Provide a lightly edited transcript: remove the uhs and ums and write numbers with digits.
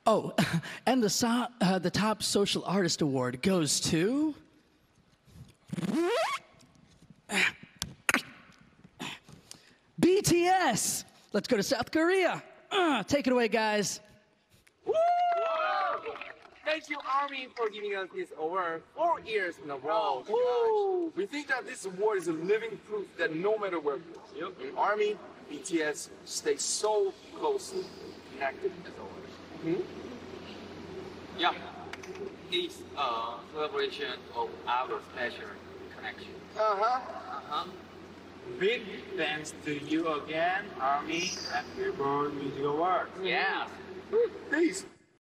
Oh, and the top social artist award goes to... BTS! Let's go to South Korea. Take it away, guys. Woo! Thank you, ARMY, for giving us this award 4 years in a row. Woo! We think that this award is a living proof that no matter where ARMY, BTS stay so closely connected as always. Yeah, it's a celebration of our special connection. Big thanks to you again, ARMY and Billboard Music Awards. Yeah. Peace.